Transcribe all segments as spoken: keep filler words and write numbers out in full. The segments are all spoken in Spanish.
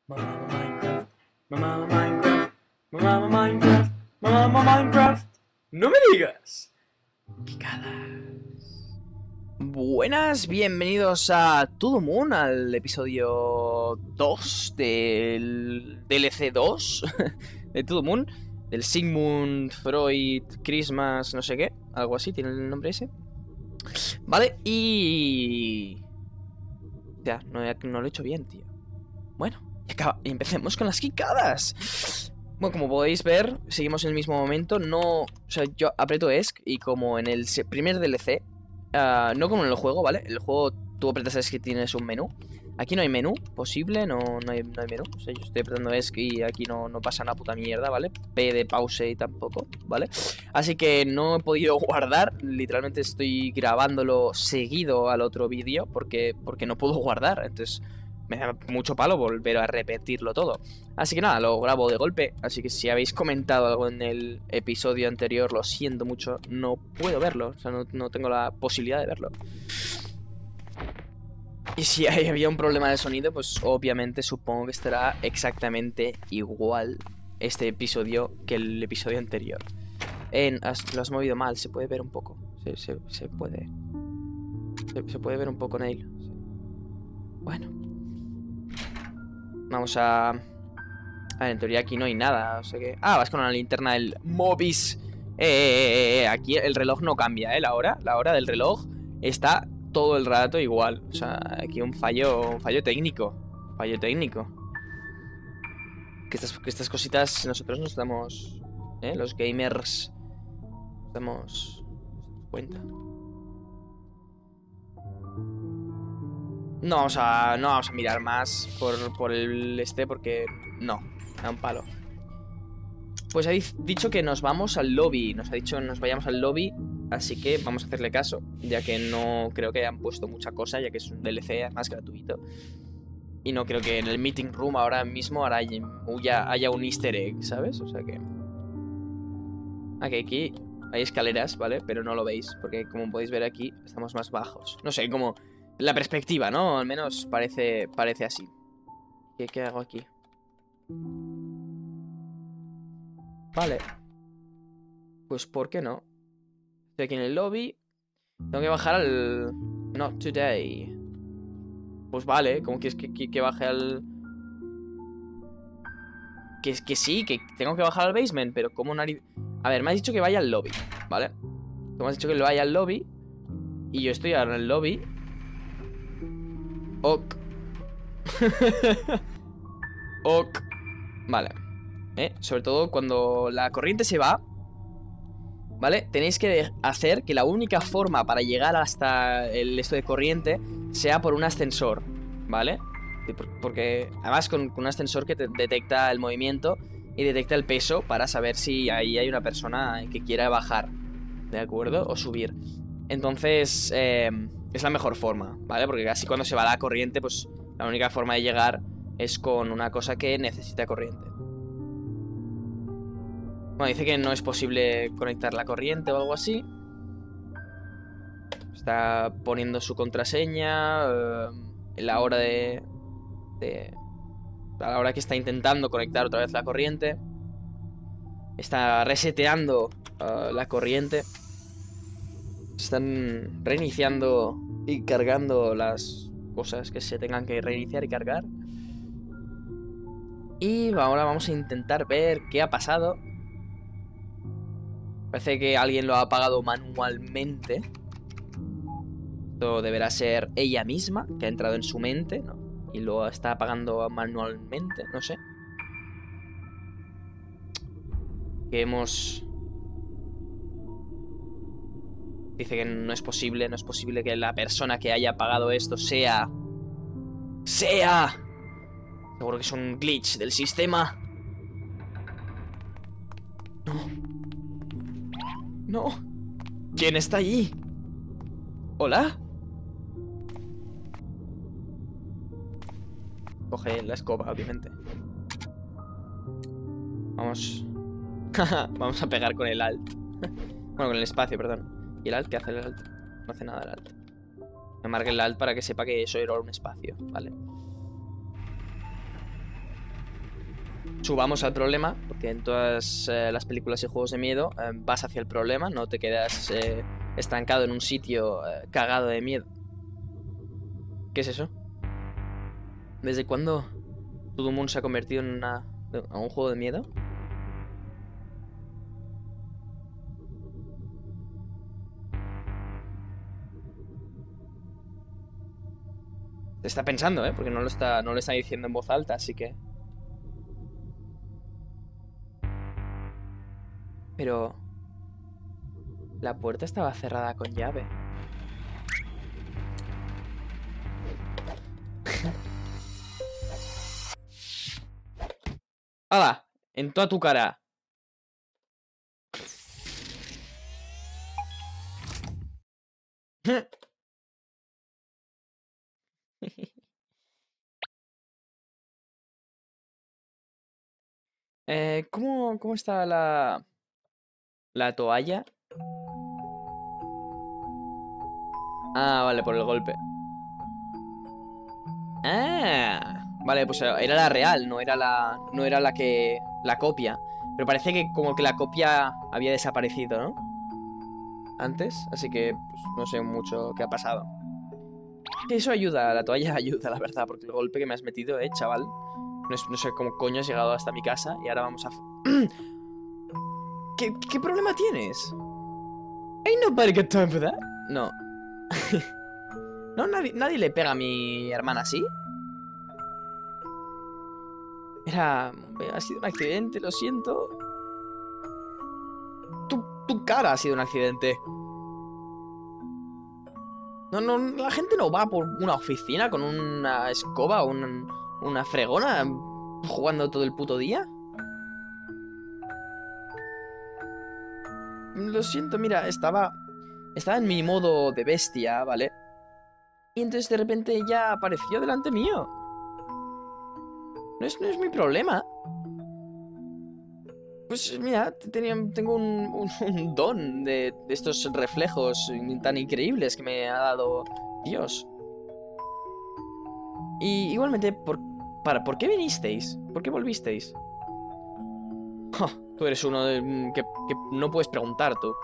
Mamá Minecraft, mamá Minecraft, mamá Minecraft, mamá Minecraft. No me digas. Picadas. Buenas, bienvenidos a To The Moon, al episodio dos del D L C dos de To The Moon, del Sigmund Freud Christmas, no sé qué, algo así, tiene el nombre ese. Vale, y... Ya, no, no lo he hecho bien, tío. Bueno, y, acaba, y empecemos con las quicadas. Bueno, como podéis ver, seguimos en el mismo momento. No, o sea, yo aprieto ESC y como en el primer D L C, uh, no como en el juego, ¿vale? El juego tú apretas ESC y tienes un menú. Aquí no hay menú posible, no, no, hay, no hay menú. O sea, yo estoy apretando ESC y aquí no, no pasa una puta mierda, ¿vale? P de pause y tampoco, ¿vale? Así que no he podido guardar. Literalmente estoy grabándolo seguido al otro vídeo porque, porque no puedo guardar. Entonces me da mucho palo volver a repetirlo todo. Así que nada, lo grabo de golpe. Así que si habéis comentado algo en el episodio anterior, lo siento mucho, no puedo verlo. O sea, no, no tengo la posibilidad de verlo. Y si había un problema de sonido, pues obviamente supongo que estará exactamente igual este episodio que el episodio anterior. En, has, lo has movido mal, se puede ver un poco. Se, se, se puede. Se, se puede ver un poco, Neil. Bueno. Vamos a... A ver, en teoría aquí no hay nada, o sea que... Ah, vas con una linterna del Mobius. Eh, eh, eh, eh, aquí el reloj no cambia, ¿eh? La hora, la hora del reloj está todo el rato igual. O sea, aquí un fallo, un fallo técnico. Fallo técnico. Que estas, que estas cositas nosotros nos damos... ¿Eh? Los gamers... Nos damos... cuenta. No vamos a, no vamos a mirar más por, por el este porque no, da un palo. Pues ha dicho que nos vamos al lobby, nos ha dicho que nos vayamos al lobby, así que vamos a hacerle caso, ya que no creo que hayan puesto mucha cosa, ya que es un D L C más gratuito. Y no creo que en el meeting room ahora mismo ahora haya, haya un easter egg, ¿sabes? O sea que... Aquí, aquí hay escaleras, ¿vale? Pero no lo veis, porque como podéis ver aquí estamos más bajos. No sé, como... La perspectiva, ¿no? Al menos parece, parece así. ¿Qué, ¿Qué hago aquí? Vale. Pues ¿por qué no? Estoy aquí en el lobby. Tengo que bajar al... Not today. Pues vale, ¿cómo quieres que, que, que baje al...? Que, que sí, que tengo que bajar al basement, pero ¿cómo nariz...? A ver, me has dicho que vaya al lobby, ¿vale? Tú me has dicho que lo vaya al lobby. Y yo estoy ahora en el lobby. Ok. Ok. Vale. ¿Eh? Sobre todo cuando la corriente se va, ¿vale? Tenéis que hacer que la única forma para llegar hasta el esto de corriente sea por un ascensor, ¿vale? Porque además con, con un ascensor que te detecta el movimiento y detecta el peso para saber si ahí hay una persona que quiera bajar, ¿de acuerdo? O subir. Entonces, eh, es la mejor forma, ¿vale? Porque así cuando se va la corriente, pues la única forma de llegar es con una cosa que necesita corriente. Bueno, dice que no es posible conectar la corriente o algo así. Está poniendo su contraseña. Eh, en la hora de, de... A la hora que está intentando conectar otra vez la corriente. Está reseteando uh, la corriente. Están reiniciando y cargando las cosas que se tengan que reiniciar y cargar. Y ahora vamos a intentar ver qué ha pasado. Parece que alguien lo ha apagado manualmente. Esto deberá ser ella misma, que ha entrado en su mente, ¿no? Y lo está apagando manualmente, no sé. Que hemos... Dice que no es posible, no es posible que la persona que haya apagado esto sea... ¡Sea! Seguro que es un glitch del sistema. No. No. ¿Quién está allí? ¿Hola? Coge la escoba, obviamente. Vamos. Vamos a pegar con el alt. Bueno, con el espacio, perdón. ¿Y el alt? ¿Qué hace el alt? No hace nada el alt. Me marque el alt para que sepa que eso era un espacio, ¿vale? subamos al problema, porque en todas eh, las películas y juegos de miedo eh, vas hacia el problema, no te quedas eh, estancado en un sitio eh, cagado de miedo. ¿Qué es eso? ¿Desde cuándo To The Moon se ha convertido en una, en un juego de miedo? Te está pensando, ¿eh? Porque no lo está, no lo está diciendo en voz alta, así que... Pero... La puerta estaba cerrada con llave. ¡Hala! En toda tu cara. eh, ¿cómo, ¿Cómo está la... la toalla? Ah, vale, por el golpe. Ah, vale, pues era la real, no era la, no era la que, la copia. Pero parece que como que la copia había desaparecido, ¿no? Antes, así que pues, no sé mucho qué ha pasado. Que eso ayuda, la toalla ayuda, la verdad, porque el golpe que me has metido, eh, chaval. No, es- no sé cómo coño has llegado hasta mi casa y ahora vamos a... ¿Qué, ¿Qué problema tienes? Ain't nobody got time for that. No. No, nadie, nadie le pega a mi hermana así. Era... Ha sido un accidente, lo siento. Tu, tu cara ha sido un accidente. No, no, la gente no va por una oficina con una escoba o un- una fregona jugando todo el puto día. Lo siento, mira, estaba... Estaba en mi modo de bestia, ¿vale? Y entonces de repente ella apareció delante mío. No es, no es mi problema. Pues mira, tenía, tengo un, un- un don de, de estos reflejos tan increíbles que me ha dado Dios. Y igualmente, ¿por, para, ¿por qué vinisteis? ¿Por qué volvisteis? Ja, tú eres uno de, mm, que, que no puedes preguntar, tú.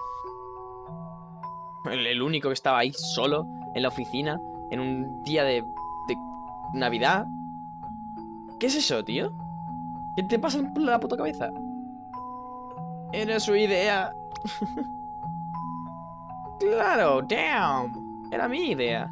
El, el único que estaba ahí solo, en la oficina, en un día de, de Navidad. ¿Qué es eso, tío? ¿Qué te pasa por la puta cabeza? Era su idea. Claro, damn. Era mi idea.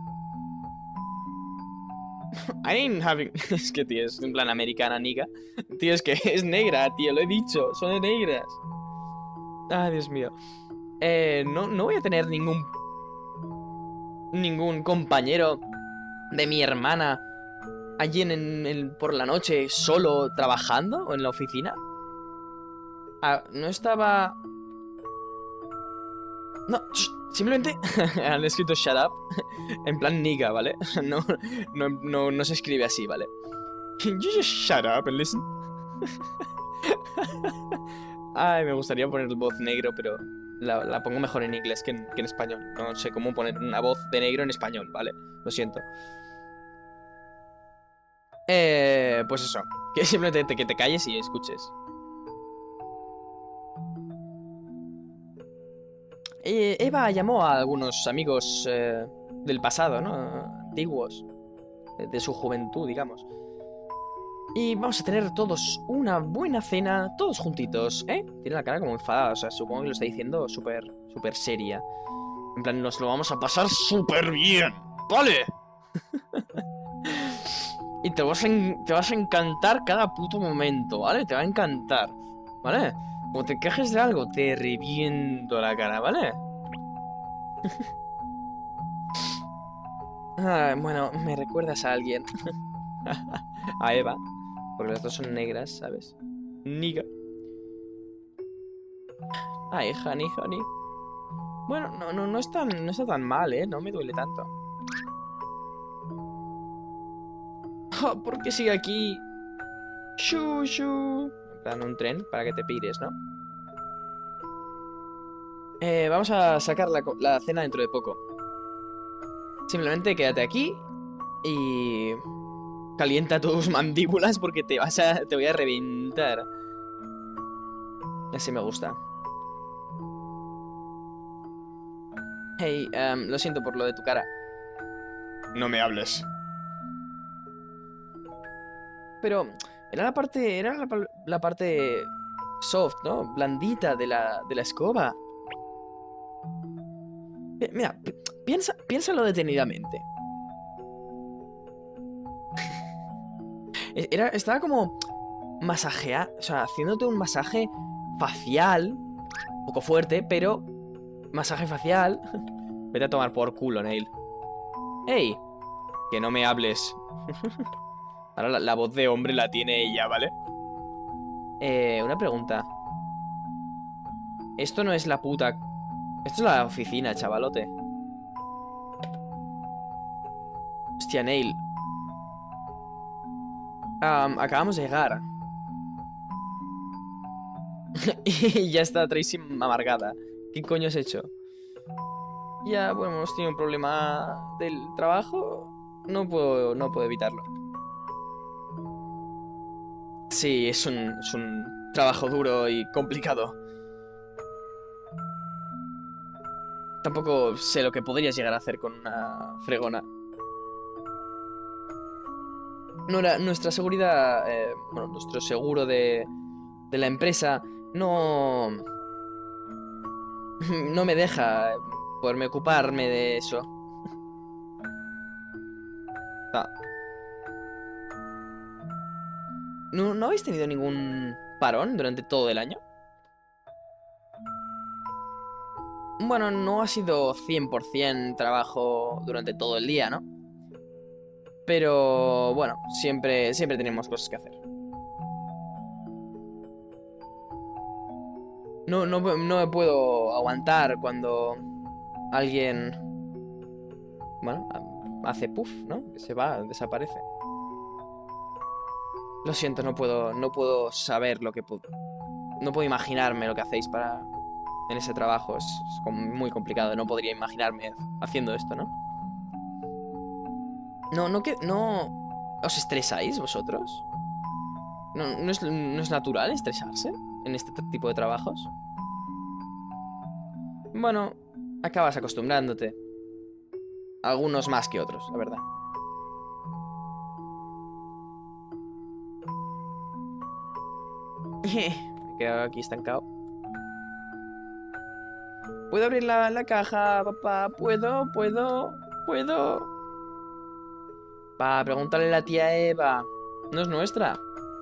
I ain't having... Es que, tío, es en plan americana, nica. Tío, es que es negra, tío, lo he dicho. Son de negras. Ay, Dios mío. Eh, no, no voy a tener ningún... Ningún compañero de mi hermana allí en, en- en- por la noche solo trabajando o en la oficina. Ah, no estaba... No, sh- simplemente han escrito shut up en plan nigga, ¿vale? No, no, no, no se escribe así, ¿vale? Can you just shut up and listen? Ay, me gustaría poner voz negro, pero la, la pongo mejor en inglés que en, que en español. No sé cómo poner una voz de negro en español, ¿vale? Lo siento. Eh, pues eso. Que simplemente te, que te calles y escuches. Eh, Eva llamó a algunos amigos eh, del pasado, ¿no? Antiguos. De, de su juventud, digamos. Y vamos a tener todos una buena cena, todos juntitos, ¿eh? Tiene la cara como enfadada, o sea, supongo que lo está diciendo súper, súper seria. En plan, nos lo vamos a pasar súper bien, ¿vale? Y te vas, a en- te vas a encantar cada puto momento, ¿vale? Te va a encantar, ¿vale? Como te quejes de algo, te reviento la cara, ¿vale? Ah, bueno, me recuerdas a alguien. A Eva. Porque las dos son negras, ¿sabes? Niga. Ay, honey, honey. Bueno, no, no, no es tan, no está tan mal, ¿eh? No me duele tanto. Oh, ¿por qué sigue aquí? Shu, shu. En plan, un tren para que te pires, ¿no? Eh, vamos a sacar la, co- la cena dentro de poco. Simplemente quédate aquí y... Calienta tus mandíbulas porque te vas a... te voy a reventar. Así me gusta. Hey, um, lo siento por lo de tu cara. No me hables. Pero era la parte... Era la, la parte soft, ¿no? Blandita de la, de la escoba. Pi- Mira, pi- piensa, piénsalo detenidamente. Era, estaba como masajea, o sea, haciéndote un masaje facial, un poco fuerte, pero masaje facial. Vete a tomar por culo, Neil. ¡Ey! Que no me hables. Ahora la, la voz de hombre la tiene ella, ¿vale? Eh, una pregunta. Esto no es la puta... Esto es la oficina, chavalote. Hostia, Neil. Um, acabamos de llegar. Y ya está Tracy amargada. ¿Qué coño has hecho? Ya, bueno, hemos tenido un problema del trabajo. No puedo, no puedo evitarlo. Sí, es un, es un trabajo duro y complicado. Tampoco sé lo que podrías llegar a hacer con una fregona. No era nuestra seguridad, eh, bueno, nuestro seguro de, de la empresa no, no me deja poderme ocuparme de eso. Ah. ¿No, no habéis tenido ningún parón durante todo el año? Bueno, no ha sido cien por cien trabajo durante todo el día, ¿no? Pero bueno, siempre, siempre tenemos cosas que hacer. No, no, no me puedo aguantar cuando alguien, bueno, hace puff, ¿no? Que se va, desaparece. Lo siento, no puedo, no puedo saber lo que puedo. No puedo imaginarme lo que hacéis para en ese trabajo. Es, es como muy complicado. No podría imaginarme haciendo esto, ¿no? No, no que, no. ¿Os estresáis vosotros? No, no es, no es natural estresarse en este tipo de trabajos. Bueno, acabas acostumbrándote. Algunos más que otros, la verdad. Me he quedado aquí estancado. ¿Puedo abrir la, la caja, papá? ¿Puedo? ¿Puedo? ¿Puedo? Pa, pregúntale a la tía Eva. No es nuestra.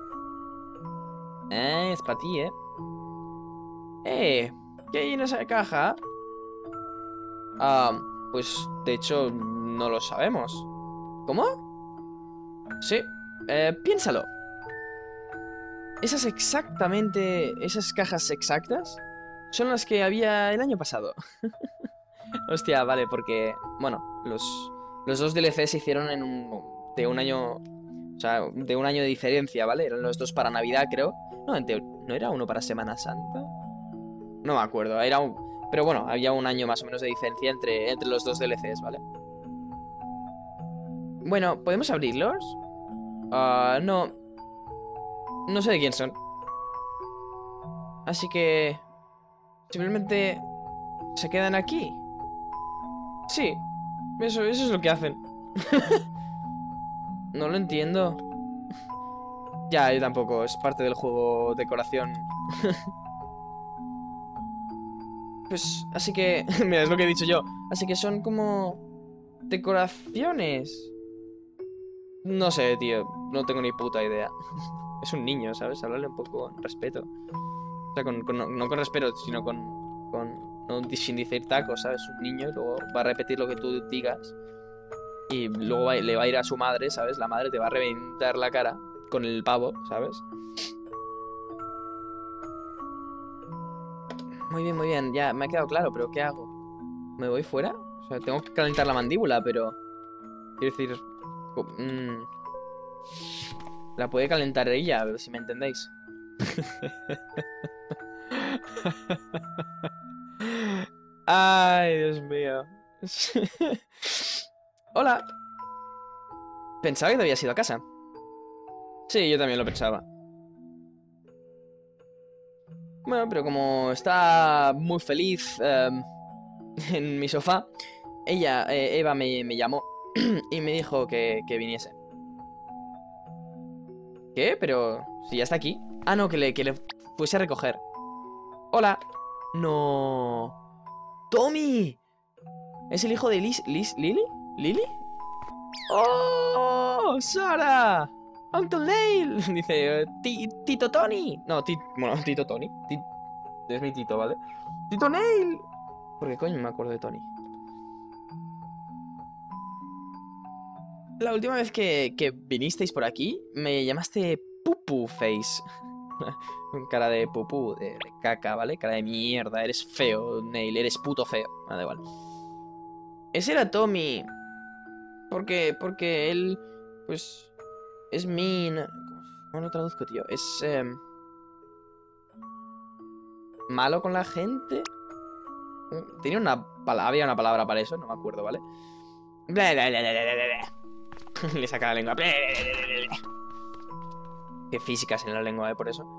Eh, es para ti, ¿eh? Eh, ¿qué hay en esa caja? Ah, pues de hecho no lo sabemos. ¿Cómo? Sí, eh, piénsalo. Esas exactamente, esas cajas exactas son las que había el año pasado. Hostia, vale, porque, bueno, los, los dos D L C se hicieron en un, de un año, o sea, de un año de diferencia, ¿vale? Eran los dos para Navidad, creo. No, en teo- ¿no era uno para Semana Santa? No me acuerdo, era un... Pero bueno, había un año más o menos de diferencia entre, entre los dos D L Cs, ¿vale? Bueno, ¿podemos abrirlos? Ah, no. No sé de quién son. Así que... simplemente... ¿se quedan aquí? Sí. Eso, eso es lo que hacen. No lo entiendo. Ya, yo tampoco. Es parte del juego decoración. Pues, así que... Mira, es lo que he dicho yo. Así que son como... decoraciones. No sé, tío. No tengo ni puta idea. Es un niño, ¿sabes? Hablarle un poco con respeto. O sea, con, con- no, no con respeto, sino con... con no sin decir tacos, ¿sabes? Un niño y luego va a repetir lo que tú digas. Y luego va- le va a ir a su madre, ¿sabes? La madre te va a reventar la cara con el pavo, ¿sabes? Muy bien, muy bien. Ya me ha quedado claro, pero ¿qué hago? ¿Me voy fuera? O sea, tengo que calentar la mandíbula, pero... quiero decir... co- mm, la puede calentar ella, a ver si me entendéis. Ay, Dios mío. Hola. Pensaba que te habías ido a casa. Sí, yo también lo pensaba. Bueno, pero como está muy feliz eh, en mi sofá, ella, eh, Eva me, me llamó y me dijo que, que viniese. ¿Qué? Pero si ya está aquí. Ah, no, que le, que le fuese a recoger. Hola. No. ¡Tommy! ¿Es el hijo de Liz? ¿Liz? ¿Lily? ¿Lily? ¡Oh! ¡Sara! ¡Uncle Neil! Dice, "Ti- Tito Tony". No, ti, bueno, Tito Tony. Ti- es mi Tito, ¿vale? ¡Tito Neil! ¿Por qué coño me acuerdo de Tony? La última vez que, que vinisteis por aquí, me llamaste Pupu Face. Cara de pupú, de, de caca, ¿vale? Cara de mierda, eres feo, Neil, eres puto feo. Ah, da igual. Ese era Tommy. Porque, porque él, pues, es mean. ¿Cómo lo traduzco, tío? Es eh, malo con la gente. Tenía una palabra, había una palabra para eso, no me acuerdo, ¿vale? Bla, bla, bla, bla, bla, bla. Le saca la lengua. Bla, bla, bla, bla, bla. Qué físicas en la lengua, ¿eh? Por eso.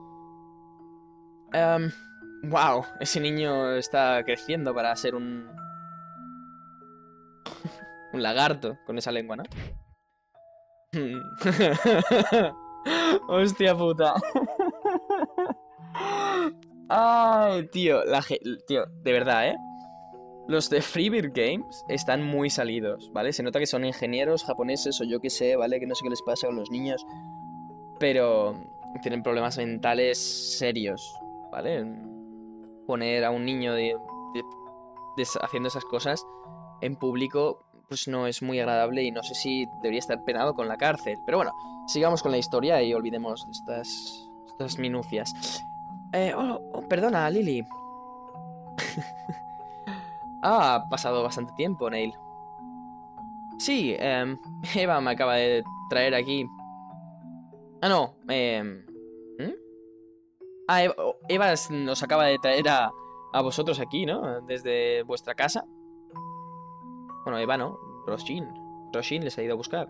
Um, wow, ese niño está creciendo para ser un... un lagarto con esa lengua, ¿no? Hostia puta. Ay, tío, la ge- tío, de verdad, ¿eh? Los de Freebird Games están muy salidos, ¿vale? Se nota que son ingenieros japoneses o yo qué sé, ¿vale? Que no sé qué les pasa con los niños, pero tienen problemas mentales serios, ¿vale? Poner a un niño de, de- de- haciendo esas cosas en público, pues no es muy agradable y no sé si debería estar penado con la cárcel. Pero bueno, sigamos con la historia y olvidemos estas, estas minucias. Eh, oh, oh, perdona, Lily. Ha pasado bastante tiempo, Neil. Sí, em, Eva me acaba de traer aquí. Ah, no, em, ¿hmm? Ah, Eva, oh, Eva es- nos acaba de traer a, a vosotros aquí, ¿no? Desde vuestra casa. Bueno, Eva no, Roshin. Roshin les ha ido a buscar.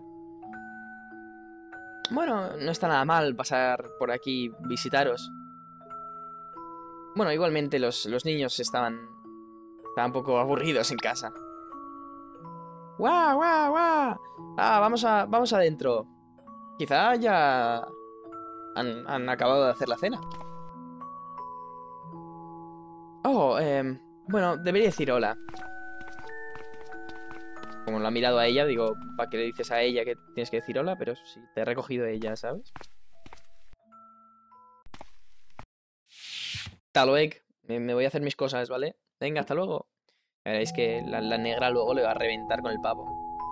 Bueno, no está nada mal pasar por aquí, visitaros. Bueno, igualmente los, los niños estaban, estaban un poco aburridos en casa. ¡Guau, guau, guau! Ah, vamos a, vamos adentro. Quizá ya han, han acabado de hacer la cena. Oh, eh, bueno, debería decir hola. Como lo ha mirado a ella, digo, ¿para qué le dices a ella que tienes que decir hola? Pero sí, te ha recogido ella, ¿sabes? Hasta luego. Me, me voy a hacer mis cosas, ¿vale? Venga, hasta luego. Veréis que la, la negra luego le va a reventar con el pavo.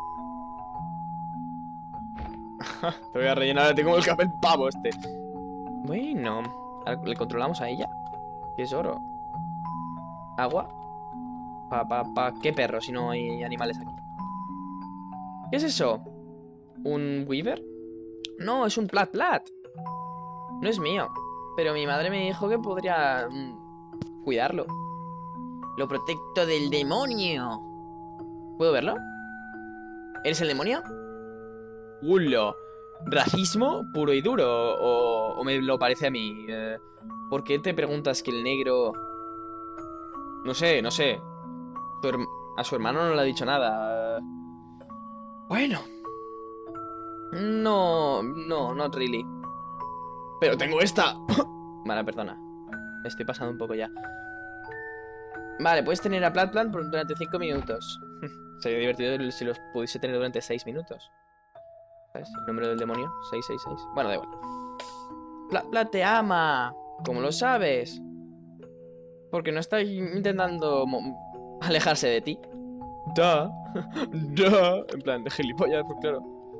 Te voy a rellenar a ti como el café el pavo este. Bueno, ¿le controlamos a ella? ¿Qué es oro? ¿Agua? ¿Pa, pa, pa qué perro si no hay animales aquí? ¿Qué es eso? ¿Un Weaver? No, es un Plat Plat. No es mío. Pero mi madre me dijo que podría mm, cuidarlo. Lo protecto del demonio. ¿Puedo verlo? ¿Eres el demonio? ¡Hulo! ¿Racismo puro y duro? ¿O, o me lo parece a mí? Eh, ¿Por qué te preguntas que el negro...? No sé, no sé. Su herm- a su hermano no le ha dicho nada. Bueno. No, no, not really. Pero tengo esta. Vale, perdona. Me estoy pasando un poco ya. Vale, puedes tener a Plat Plat por- durante cinco minutos. Sería divertido si los pudiese tener durante seis minutos. ¿Sabes? El número del demonio. seis seis seis. Bueno, da igual. Plat Plat te ama. ¿Cómo lo sabes? Porque no está intentando mo- alejarse de ti. Da. Da. En plan, de gilipollas, pues claro.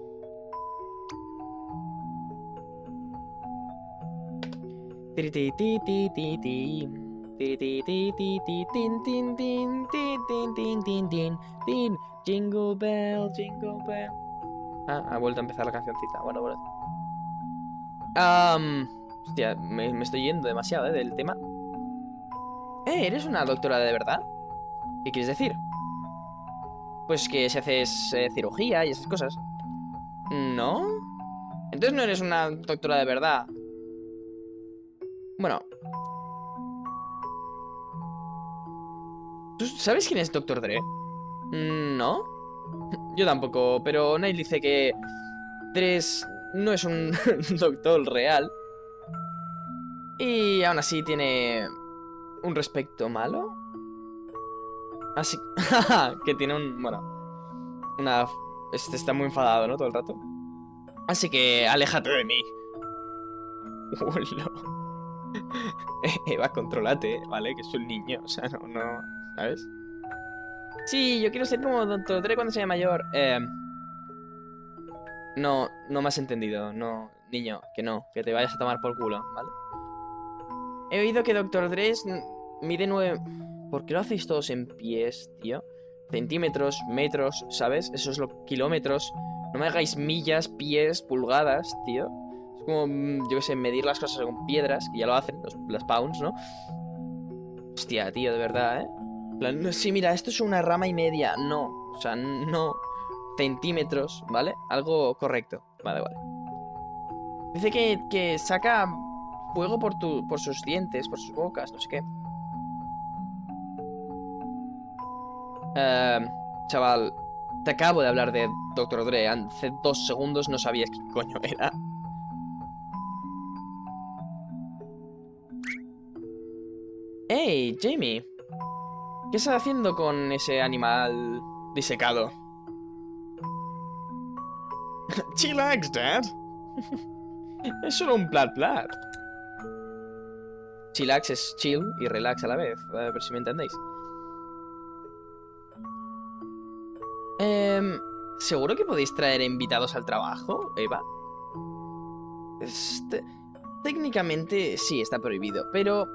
Tiri ti ti ti ti ti. Tiri ti ti ti ti tin tin tin tin tin tin tin tin tin. Jingle bell, jingle bell. Ah, ha vuelto a empezar la cancioncita. Bueno, bueno. Um, hostia, me, me estoy yendo demasiado, ¿eh? Del tema. Eh, ¿eres una doctora de verdad? ¿Qué quieres decir? Pues que si haces eh, cirugía y esas cosas. ¿No? Entonces no eres una doctora de verdad. Bueno. ¿Tú sabes quién es doctor Dre? No. Yo tampoco, pero Niall dice que Dre no es un doctor real. Y aún así tiene un respecto malo. Así que tiene un... Bueno, una... Este está muy enfadado, ¿no? Todo el rato. Así que aléjate de mí. Hola. Eva, contrólate, ¿vale? Que soy un niño, o sea, no, no... ¿Sabes? Sí, yo quiero ser como doctor Dre cuando sea mayor. Eh... No, no me has entendido. No, niño, que no. Que te vayas a tomar por culo, ¿vale? He oído que doctor Dre mide nueve... ¿Por qué lo hacéis todos en pies, tío? Centímetros, metros, ¿sabes? Eso es lo... Kilómetros. No me hagáis millas, pies, pulgadas, tío. Es como, yo qué sé, medir las cosas con piedras, que ya lo hacen, los, las pounds, ¿no? Hostia, tío, de verdad, ¿eh? Plan, sí, mira, esto es una rama y media. No, o sea, no. Centímetros, ¿vale? Algo correcto. Vale, vale. Dice que, que saca fuego por, tu, por sus dientes, por sus bocas, no sé qué. Uh, chaval, te acabo de hablar de doctor Dre. Hace dos segundos no sabías qué coño era. Hey, Jamie. ¿Qué estás haciendo con ese animal disecado? Chillax, Dad. Es solo un plat plat. Chillax es chill y relax a la vez. A ver si me entendéis. Eh, ¿Seguro que podéis traer invitados al trabajo, Eva? Este, técnicamente sí, está prohibido, pero...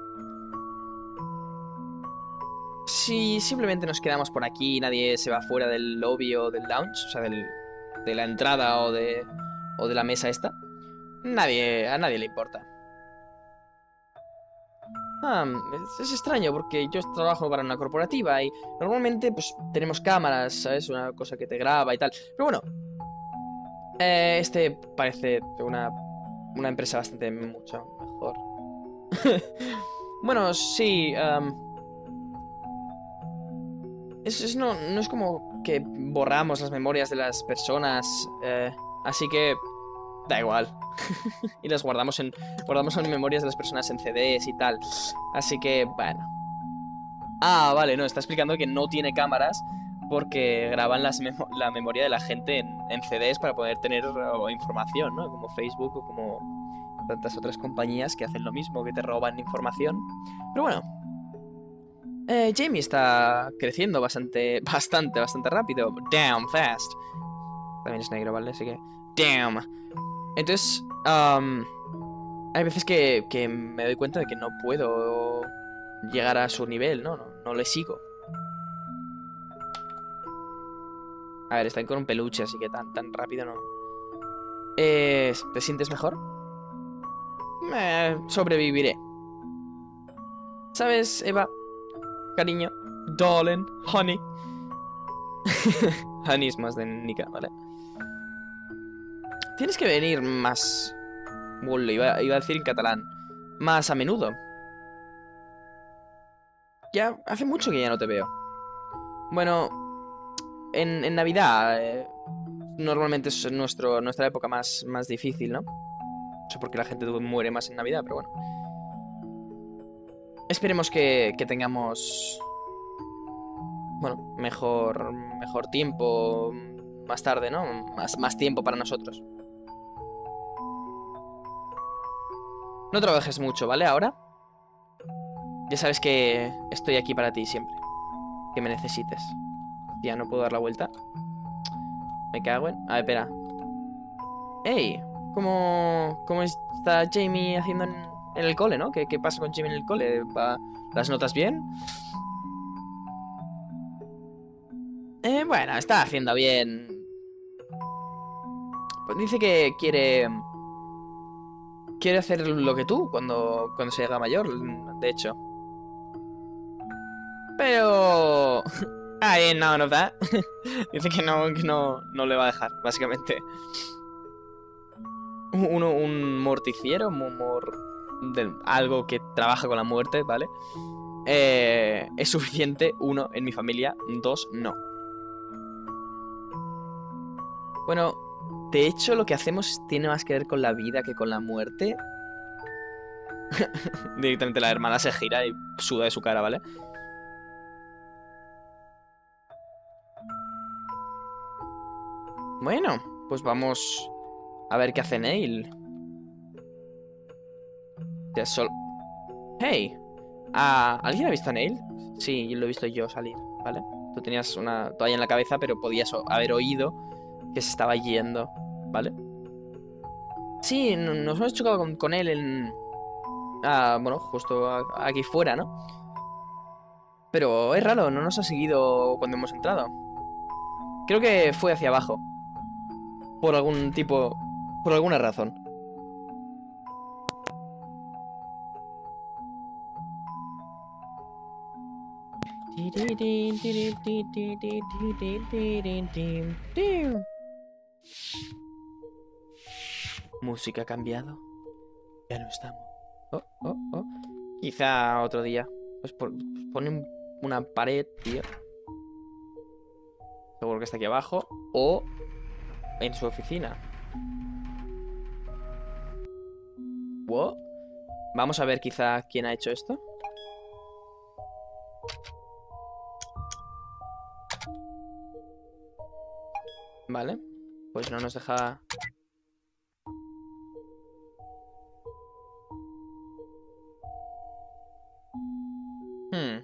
Si simplemente nos quedamos por aquí y nadie se va fuera del lobby o del lounge, o sea, del, de la entrada o de, o de la mesa esta, nadie, a nadie le importa. Ah, es, es extraño porque yo trabajo para una corporativa y normalmente pues tenemos cámaras, ¿sabes? Una cosa que te graba y tal. Pero bueno, eh, este parece una, una empresa bastante mucho mejor. Bueno, sí... Um, es, es, no, no es como que borramos las memorias de las personas, eh, así que da igual. Y las guardamos en guardamos en memorias de las personas en C Ds y tal. Así que, bueno. Ah, vale, no, está explicando que no tiene cámaras porque graban las memo la memoria de la gente en, en C Ds para poder tener o, información, ¿no? Como Facebook o como tantas otras compañías que hacen lo mismo, que te roban información. Pero bueno. Eh, Jamie está creciendo bastante, bastante, bastante rápido. Damn fast. También es negro, ¿vale? Así que... Damn. Entonces, um, hay veces que, que me doy cuenta de que no puedo llegar a su nivel, ¿no? No, no le sigo. A ver, están con un peluche, así que tan, tan rápido no. Eh, ¿Te sientes mejor? Eh, sobreviviré. ¿Sabes, Eva? Cariño, darling, honey. Honey es más de Nika, ¿vale? Tienes que venir más... Bueno, iba, iba a decir en catalán. Más a menudo. Ya hace mucho que ya no te veo. Bueno, en, en Navidad eh, normalmente es nuestro, nuestra época más, más difícil, ¿no? No sé por qué la gente muere más en Navidad, pero bueno. Esperemos que, que tengamos... Bueno, mejor, mejor tiempo más tarde, ¿no? Más, más tiempo para nosotros. No trabajes mucho, ¿vale? Ahora. Ya sabes que estoy aquí para ti siempre. Que me necesites. Ya no puedo dar la vuelta. Me cago en... A ver, espera. ¡Ey! ¿Cómo, cómo está Jamie haciendo en, en el cole, no? ¿Qué, ¿Qué pasa con Jamie en el cole? ¿Va las notas bien? Eh, bueno, está haciendo bien. Pues dice que quiere... Quiere hacer lo que tú cuando, cuando se haga mayor, de hecho. Pero... I ain't none of that. Dice que no, que no, no le va a dejar, básicamente. uno, un morticiero, un mor, de, algo que trabaja con la muerte, ¿vale? Eh, es suficiente, uno, en mi familia, dos, no. Bueno, de hecho lo que hacemos tiene más que ver con la vida que con la muerte. Directamente la hermana se gira y suda de su cara, ¿vale? Bueno, pues vamos a ver qué hace Neil. Ya sol... Hey, ¿ah, ¿alguien ha visto a Neil? Sí, lo he visto yo salir, ¿vale? Tú tenías una toalla en la cabeza, pero podías haber oído que se estaba yendo, ¿vale? Sí, nos hemos chocado con, con él en... Ah, bueno, justo aquí fuera, ¿no? Pero es raro, no nos ha seguido cuando hemos entrado. Creo que fue hacia abajo. Por algún tipo... Por alguna razón. Música ha cambiado. Ya no estamos. Oh, oh, oh. Quizá otro día. Pues, por, pues pone una pared, tío. Seguro que está aquí abajo. O en su oficina. Wow. Vamos a ver quizá quién ha hecho esto. Vale. Pues no nos deja... Hmm.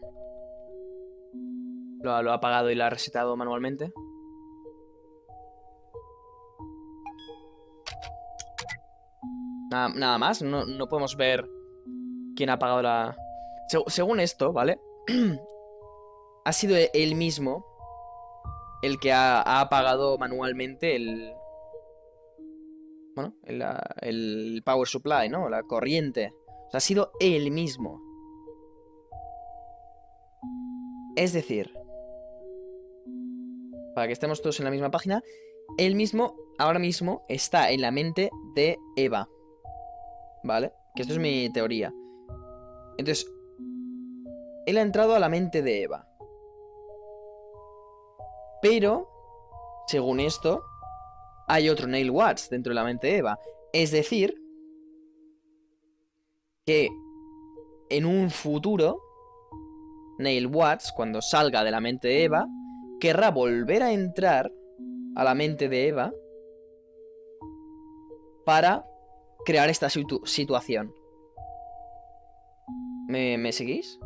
Lo, lo ha apagado y lo ha resetado manualmente. Nada, nada más, no, no podemos ver quién ha apagado la... Se, según esto, ¿vale? Ha sido él mismo el que ha, ha apagado manualmente el... Bueno, el, el power supply, ¿no? La corriente. O sea, ha sido él mismo. Es decir, para que estemos todos en la misma página, él mismo, ahora mismo, está en la mente de Eva. ¿Vale? Que esto es mi teoría. Entonces, él ha entrado a la mente de Eva. Pero, según esto, hay otro Neil Watts dentro de la mente de Eva. Es decir, que en un futuro, Neil Watts, cuando salga de la mente de Eva, querrá volver a entrar a la mente de Eva para crear esta situ situación. ¿Me, ¿Me seguís?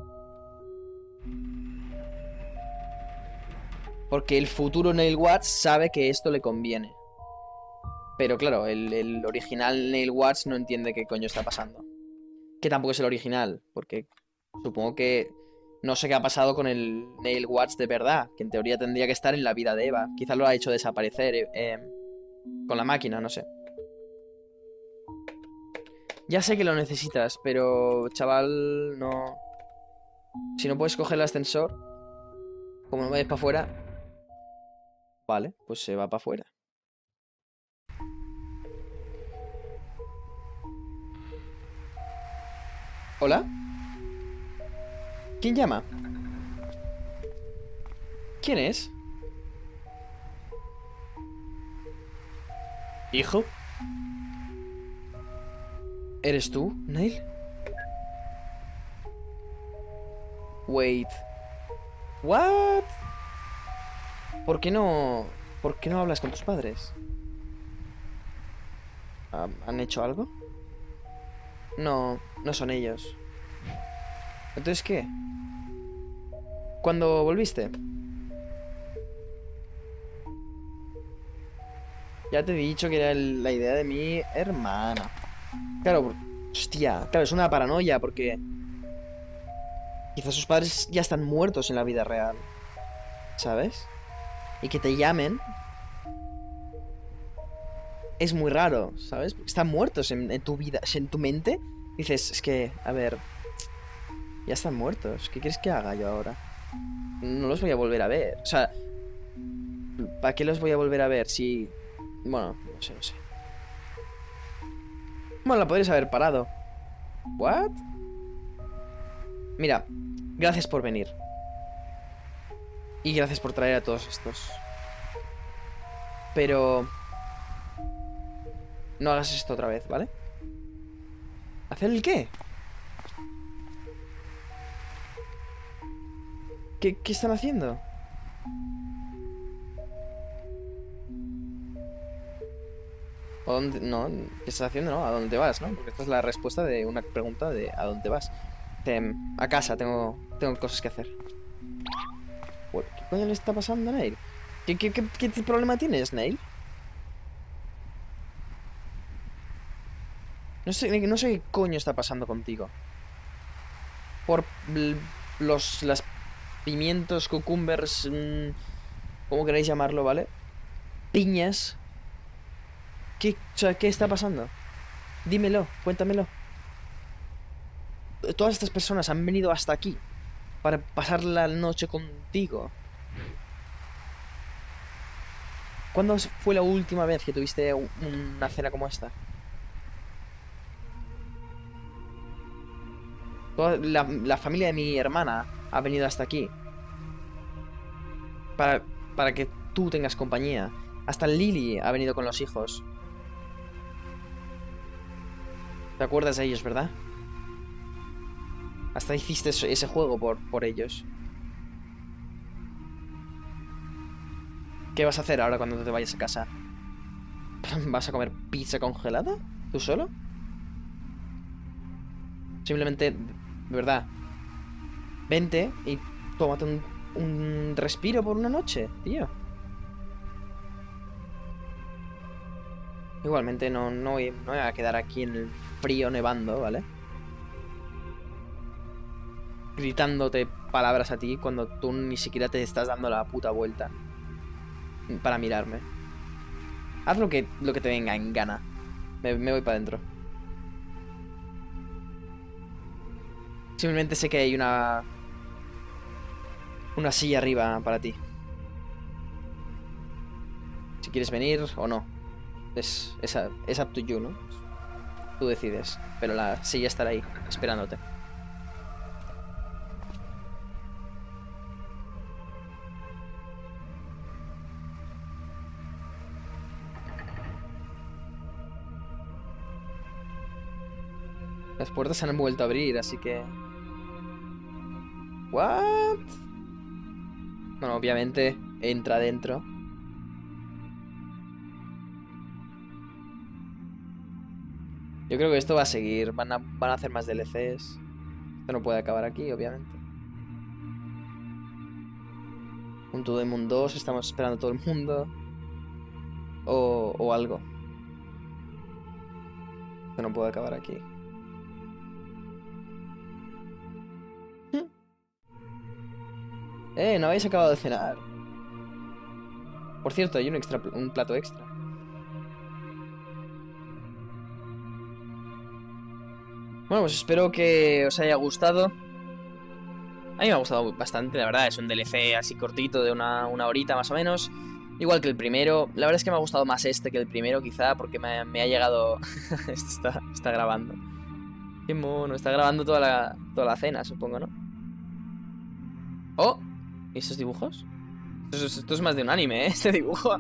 Porque el futuro Neil Watts sabe que esto le conviene. Pero claro, el, el original Neil Watts no entiende qué coño está pasando. Que tampoco es el original, porque supongo que... No sé qué ha pasado con el Neil Watts de verdad, que en teoría tendría que estar en la vida de Eva. Quizás lo ha hecho desaparecer eh, eh, con la máquina, no sé. Ya sé que lo necesitas, pero chaval, no... Si no puedes coger el ascensor, como no vayas para afuera... Vale, pues se va para afuera. ¿Hola? ¿Quién llama? ¿Quién es? ¿Hijo? ¿Eres tú, Neil? Wait. What? ¿Por qué no... ¿Por qué no hablas con tus padres? ¿Han hecho algo? No, no son ellos. ¿Entonces qué? ¿Cuándo volviste? Ya te he dicho que era el- la idea de mi hermana. Claro, hostia, claro, es una paranoia porque quizás sus padres ya están muertos en la vida real, ¿sabes? Y que te llamen es muy raro, ¿sabes? Porque están muertos en, en tu vida, en tu mente. Dices, es que, a ver, ya están muertos. ¿Qué quieres que haga yo ahora? No los voy a volver a ver. O sea, ¿para qué los voy a volver a ver si... Bueno, no sé, no sé. Bueno, la podrías haber parado. ¿What? Mira, gracias por venir. Y gracias por traer a todos estos. Pero... no hagas esto otra vez, ¿vale? ¿Hacer el qué? ¿Qué, qué están haciendo? ¿A dónde? No, ¿qué estás haciendo? No, ¿a dónde vas? ¿No? Porque esta es la respuesta de una pregunta de ¿a dónde vas? Eh, a casa, tengo, tengo cosas que hacer. ¿Qué coño le está pasando a Neil? ¿Qué, qué, qué, qué problema tienes, Neil? No sé, no sé qué coño está pasando contigo. Por los, las pimientos, cucumbers, mmm, como queráis llamarlo, ¿vale? Piñas. ¿Qué, o sea, ¿qué está pasando? Dímelo, cuéntamelo. Todas estas personas han venido hasta aquí para pasar la noche contigo. ¿Cuándo fue la última vez que tuviste una cena como esta? Toda la, la familia de mi hermana ha venido hasta aquí para, para que tú tengas compañía. Hasta Lily ha venido con los hijos. ¿Te acuerdas de ellos, verdad? Hasta hiciste ese juego por, por ellos. ¿Qué vas a hacer ahora cuando te vayas a casa? ¿Vas a comer pizza congelada? ¿Tú solo? Simplemente, de verdad, vente y tómate un, un respiro por una noche, tío. Igualmente no, no, voy, no voy a quedar aquí en el frío nevando, ¿vale? Gritándote palabras a ti cuando tú ni siquiera te estás dando la puta vuelta para mirarme. Haz lo que, lo que te venga en gana. Me, me voy para adentro. Simplemente sé que hay una... una silla arriba para ti. Si quieres venir o no. Es, es, es up to you, ¿no? Tú decides. Pero la silla estará ahí, esperándote. Las puertas se han vuelto a abrir, así que... ¿What? Bueno, obviamente entra adentro. Yo creo que esto va a seguir. Van a, van a hacer más D L Cs. Esto no puede acabar aquí, obviamente. Un To The Moon dos. Estamos esperando a todo el mundo. O, o algo. Esto no puede acabar aquí. Eh, no habéis acabado de cenar. Por cierto, hay un extra, un plato extra. Bueno, pues espero que os haya gustado. A mí me ha gustado bastante, la verdad. Es un D L C así cortito, de una, una horita más o menos. Igual que el primero. La verdad es que me ha gustado más este que el primero, quizá, porque me, me ha llegado... Esto está, está grabando. Qué mono, está grabando toda la, toda la cena, supongo, ¿no? ¡Oh! ¿Y esos dibujos? Esto es, esto es más de un anime, ¿eh? Este dibujo.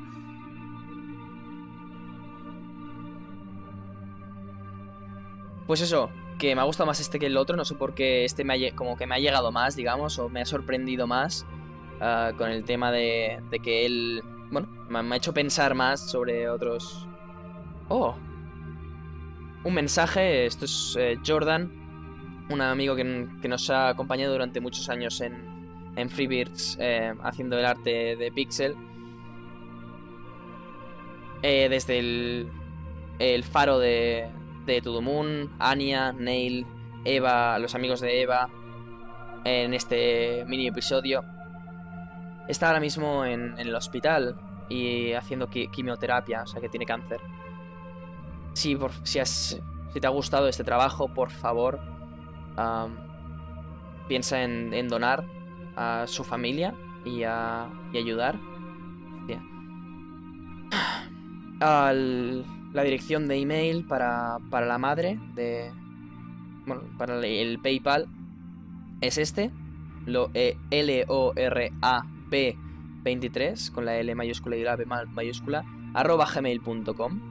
Pues eso, que me ha gustado más este que el otro. No sé por qué este me ha, como que me ha llegado más, digamos, o me ha sorprendido más uh, con el tema de, de que él... Bueno, me, me ha hecho pensar más sobre otros... ¡Oh! Un mensaje. Esto es eh, Jordan, un amigo que, que nos ha acompañado durante muchos años en... en Freebirds, eh, haciendo el arte de Pixel. Eh, desde el, el faro de, de To The Moon, Anya, Neil, Eva, los amigos de Eva, en este mini episodio. Está ahora mismo en, en el hospital y haciendo qui quimioterapia, o sea que tiene cáncer. Si, por, si, has, si te ha gustado este trabajo, por favor, um, piensa en, en donar a su familia y a y ayudar. Hostia. Al, la dirección de email para, para la madre de... Bueno, para el, el PayPal es este. Lo, eh, L O R A B veintitrés, con la L mayúscula y la B mayúscula, arroba gmail punto com.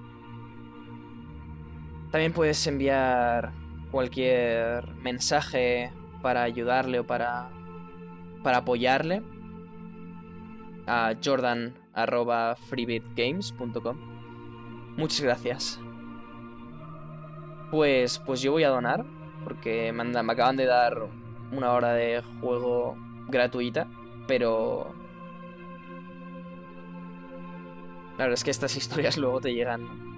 También puedes enviar cualquier mensaje para ayudarle o para, para apoyarle a jordan arroba freebitgames punto com. Muchas gracias. Pues, pues yo voy a donar, porque me, andan, me acaban de dar una hora de juego gratuita, pero... La verdad es que estas historias luego te llegan, ¿no?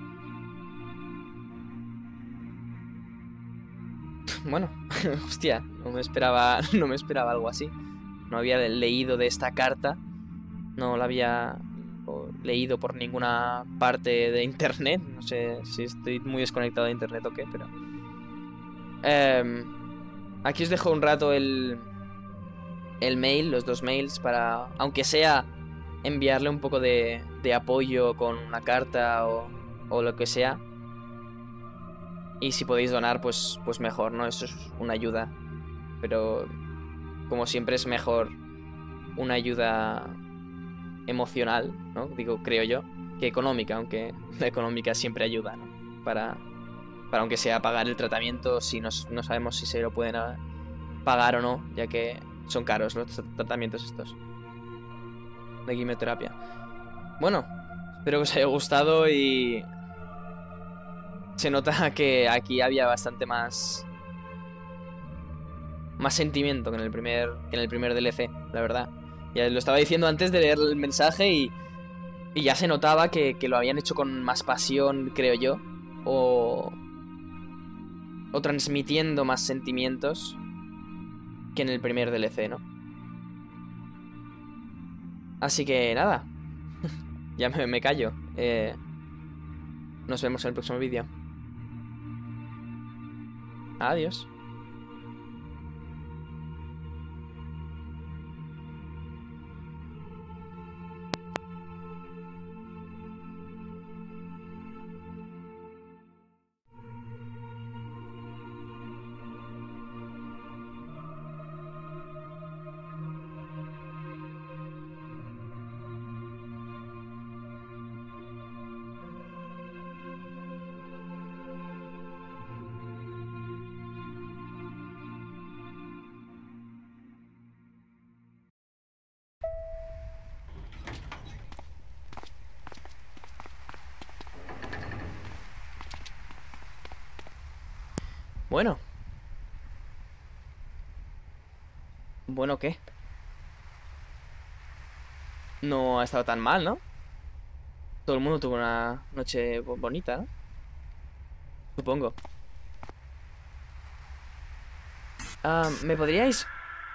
Bueno, hostia, no me esperaba, no me esperaba algo así. No había leído de esta carta, no la había leído por ninguna parte de internet. No sé si estoy muy desconectado de internet o qué, pero... Eh, aquí os dejo un rato el, el mail, los dos mails, para, aunque sea, enviarle un poco de, de apoyo con una carta o, o lo que sea. Y si podéis donar, pues, pues mejor, ¿no? Eso es una ayuda. Pero, como siempre, es mejor una ayuda emocional, ¿no? Digo, creo yo, que económica, aunque la económica siempre ayuda, ¿no? Para, para aunque sea pagar el tratamiento, si no, no sabemos si se lo pueden pagar o no, ya que son caros los tratamientos estos de quimioterapia. Bueno, espero que os haya gustado y... Se nota que aquí había bastante más... Más sentimiento que en el primer, que en el primer D L C, la verdad. Ya lo estaba diciendo antes de leer el mensaje y... Y ya se notaba que, que lo habían hecho con más pasión, creo yo. O... O transmitiendo más sentimientos que en el primer D L C, ¿no? Así que nada. Ya me, me callo. Eh... Nos vemos en el próximo vídeo. Adiós. Bueno. Bueno, ¿qué? No ha estado tan mal, ¿no? Todo el mundo tuvo una noche bonita, ¿no? Supongo. Ah, ¿me podríais...?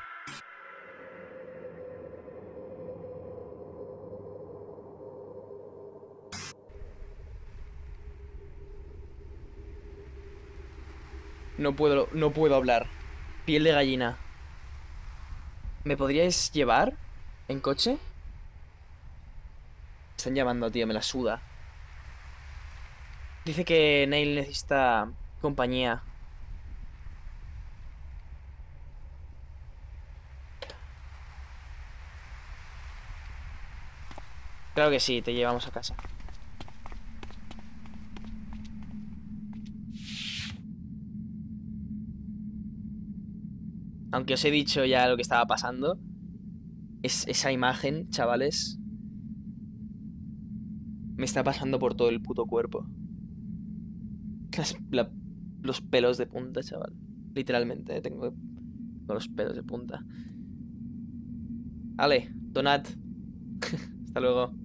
No puedo, no puedo hablar. Piel de gallina. ¿Me podríais llevar en coche? Me están llamando, tío, me la suda. Dice que Neil necesita compañía. Claro que sí, te llevamos a casa. Aunque os he dicho ya lo que estaba pasando, es, esa imagen, chavales, me está pasando por todo el puto cuerpo. Las, la, los pelos de punta, chaval. Literalmente, eh, tengo, tengo los pelos de punta. Ale, donad. Hasta luego.